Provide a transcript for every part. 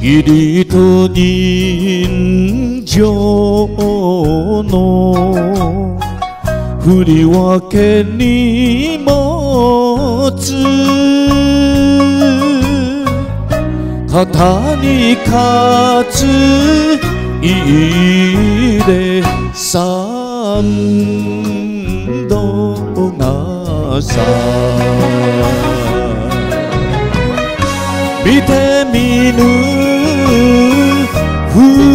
義理と人情の振り分けに持つ肩にかつ入れ三度がさ見て見ぬふ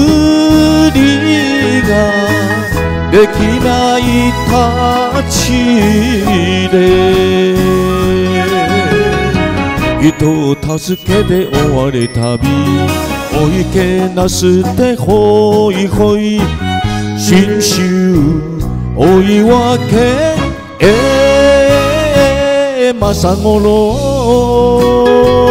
りができない立ちで人を助けて終われ旅おいけなすてほいほい信州追い分け政五郎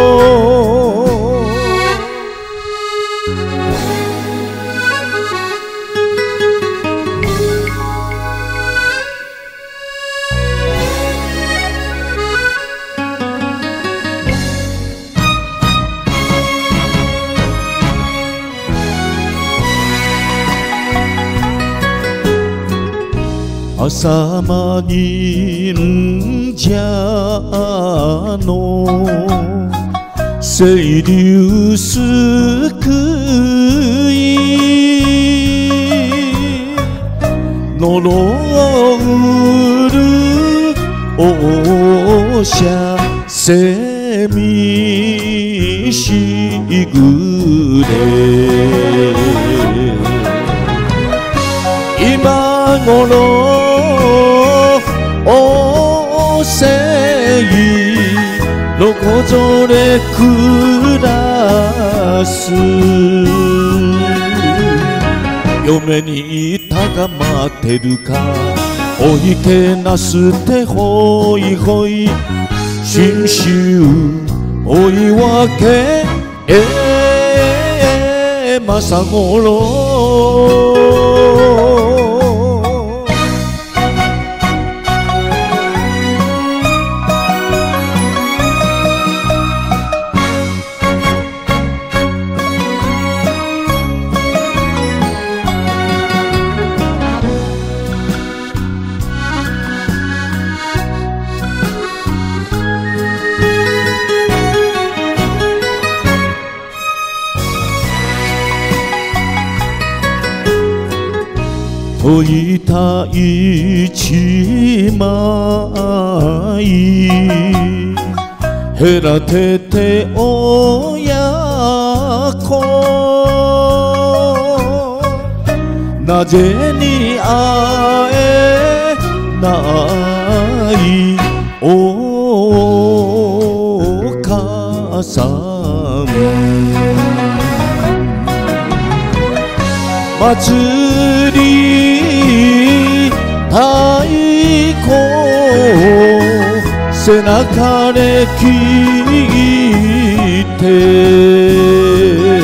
朝間忍者の清流すくい呪うるおしゃせみしぐれ今頃おせいのこぞれ暮らす嫁にたがまってるかおいけなすてほいほい信州追い分け政五郎解いた一枚隔てて親子なぜに会えないお母さん祭り太鼓背中で聞いて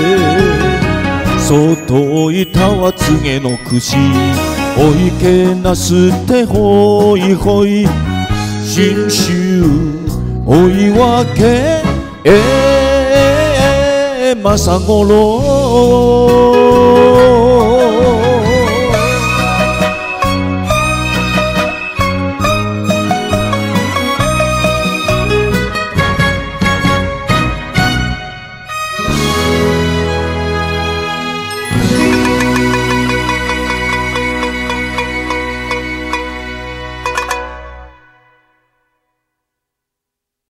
外いたは告げの串おいけなすてほいほい信州追い分け政五郎